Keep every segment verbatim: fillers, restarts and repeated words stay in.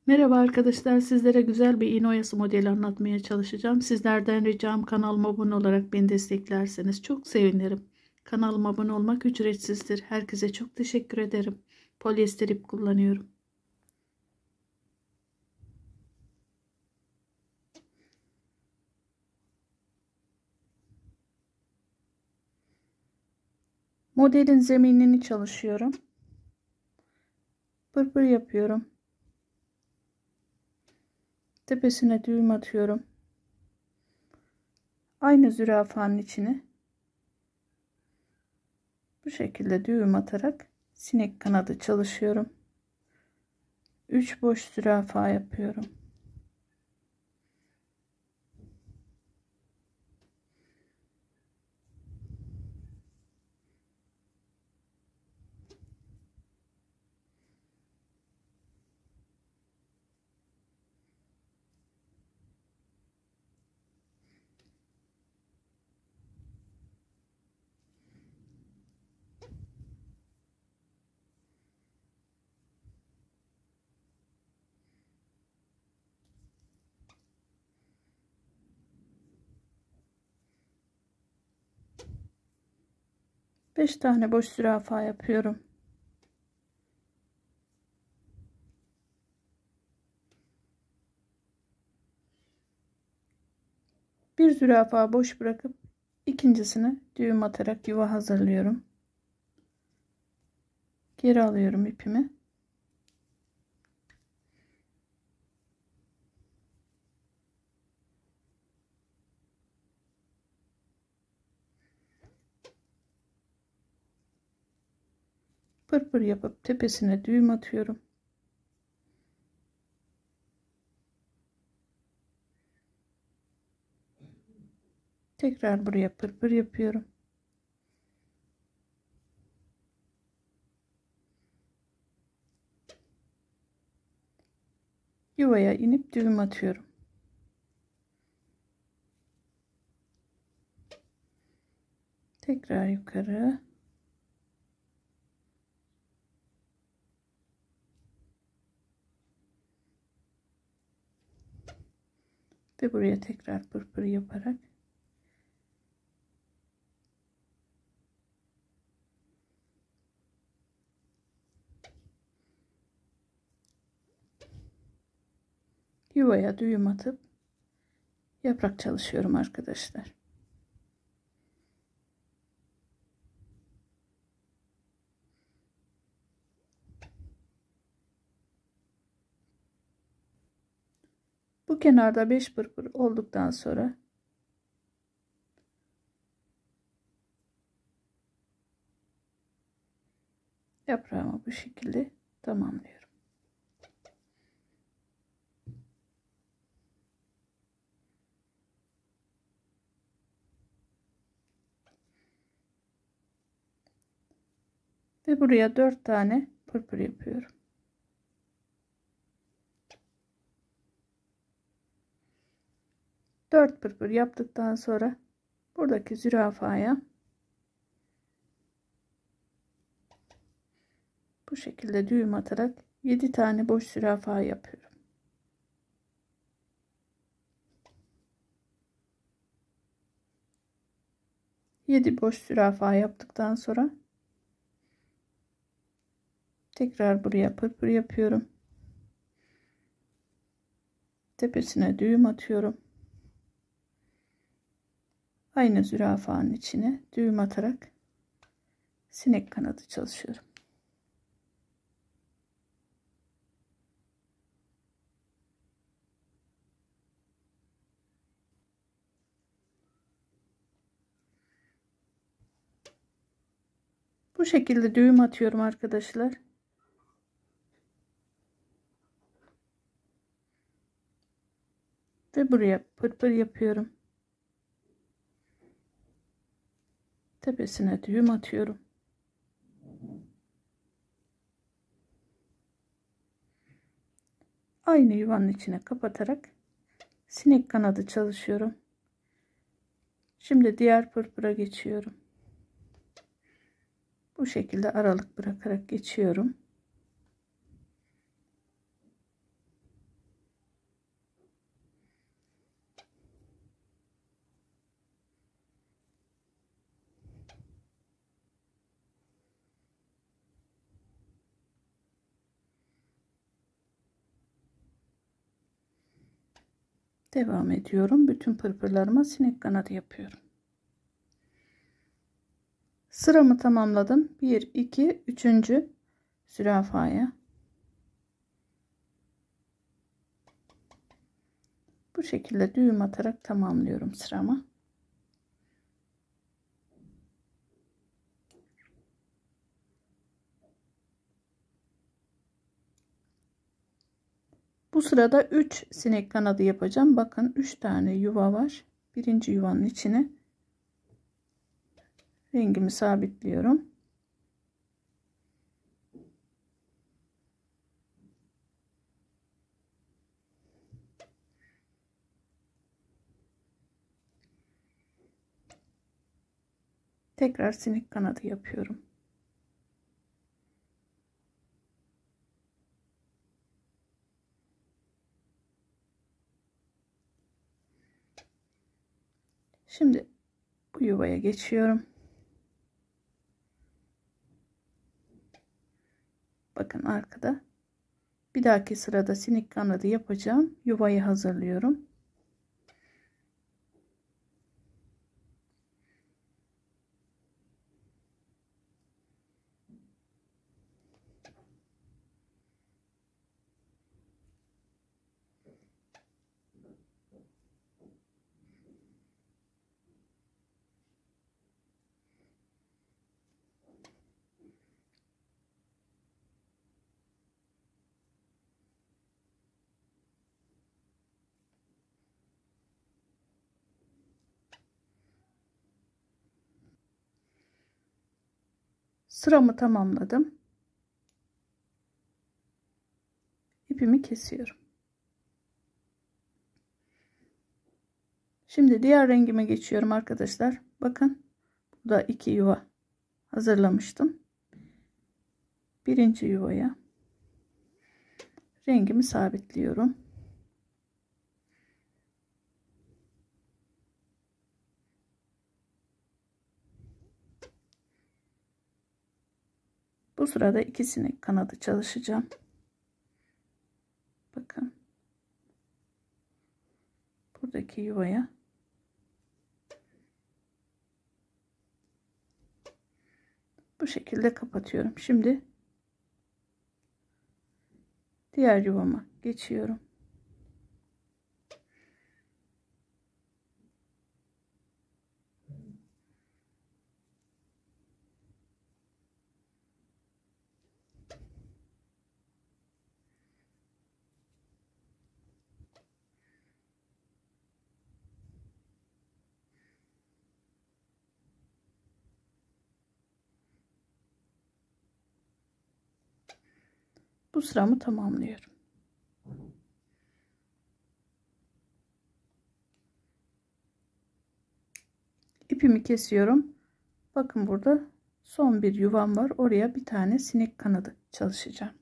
Merhaba arkadaşlar, sizlere güzel bir iğne oyası modeli anlatmaya çalışacağım. Sizlerden ricam kanalıma abone olarak beni desteklerseniz çok sevinirim. Kanalıma abone olmak ücretsizdir. Herkese çok teşekkür ederim. Polyester ip kullanıyorum. Modelin zeminini çalışıyorum. Pırpır yapıyorum. Tepesine düğüm atıyorum. Aynı zürafanın içine bu şekilde düğüm atarak sinek kanadı çalışıyorum. üç boş zürafa yapıyorum. beş tane boş zürafa yapıyorum. Bir zürafa boş bırakıp ikincisine düğüm atarak yuva hazırlıyorum. Geri alıyorum ipimi. Pırpır yapıp tepesine düğüm atıyorum. Tekrar buraya pırpır yapıyorum. Yuvaya inip düğüm atıyorum. Tekrar yukarı. Ve buraya tekrar pırpır yaparak yuvaya düğüm atıp yaprak çalışıyorum arkadaşlar. Bu kenarda beş pırpır olduktan sonra yaprağımı bu şekilde tamamlıyorum. Ve buraya dört tane pırpır yapıyorum. dört pırpır yaptıktan sonra buradaki zürafaya bu şekilde düğüm atarak yedi tane boş zürafa yapıyorum. yedi boş zürafa yaptıktan sonra tekrar buraya pırpır yapıyorum. Tepesine düğüm atıyorum. Aynı zürafanın içine düğüm atarak sinek kanadı çalışıyorum. Bu şekilde düğüm atıyorum arkadaşlar. Ve buraya pırpır yapıyorum. Tepesine düğüm atıyorum. Aynı yuvanın içine kapatarak sinek kanadı çalışıyorum. Şimdi diğer pırpıra geçiyorum. Bu şekilde aralık bırakarak geçiyorum. Devam ediyorum. Bütün pırpırlarıma sinek kanadı yapıyorum. Sıramı tamamladım. bir iki üçüncü zürafaya bu şekilde düğüm atarak tamamlıyorum sıramı. Bu sırada üç sinek kanadı yapacağım. Bakın üç tane yuva var. Birinci yuvanın içine rengimi sabitliyorum. Tekrar sinek kanadı yapıyorum. Şimdi bu yuvaya geçiyorum. Bakın arkada. Bir dahaki sırada sinek kanadı yapacağım. Yuvayı hazırlıyorum. Sıramı tamamladım. İpimi kesiyorum. Şimdi diğer rengime geçiyorum arkadaşlar. Bakın burada iki yuva hazırlamıştım. Birinci yuvaya rengimi sabitliyorum. Bu sırada iki sinek kanadı çalışacağım. Bakın buradaki yuvaya bu şekilde kapatıyorum. Şimdi diğer yuvama geçiyorum. Bu sıramı tamamlıyorum. İpimi kesiyorum. Bakın burada son bir yuvam var. Oraya bir tane sinek kanadı çalışacağım.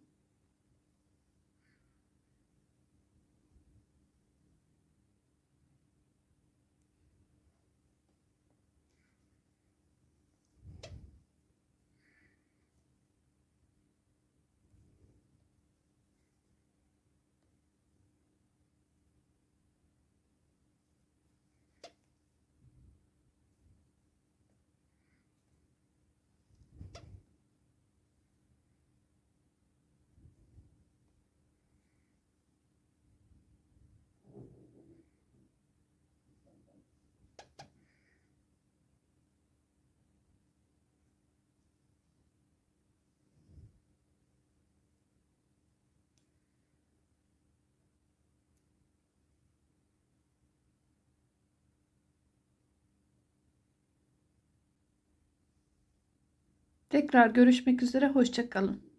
Tekrar görüşmek üzere. Hoşça kalın.